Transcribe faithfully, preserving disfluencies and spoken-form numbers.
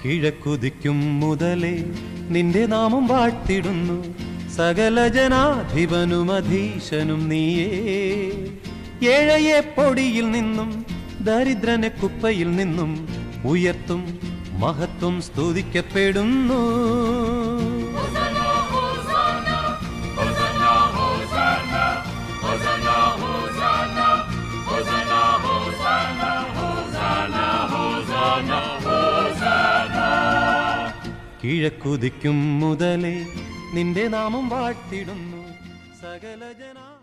കിഴക്കുദിക്കും മുതലേ നിന്റെ നാമം വാഴ്ത്തിടുന്നു സകല ജനാധിപനും അധീശനും നീയേ. ഏഴയെ പൊടിയിൽ നിന്നും ദരിദ്രനെ കുപ്പയിൽ നിന്നും ഉയർത്തും മഹത്വം സ്തുതിക്കപ്പെടുന്നു. കിഴക്കുദിക്കും മുതലേ നിന്റെ നാമം വാഴ്ത്തിടുന്നു സകല ജന